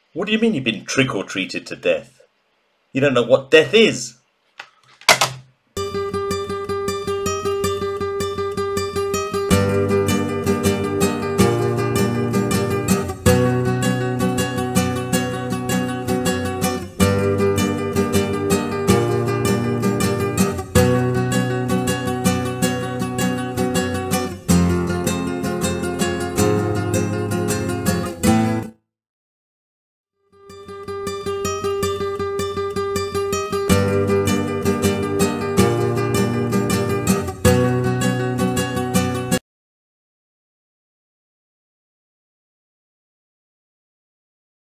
What do you mean you've been trick-or-treated to death? You don't know what death is.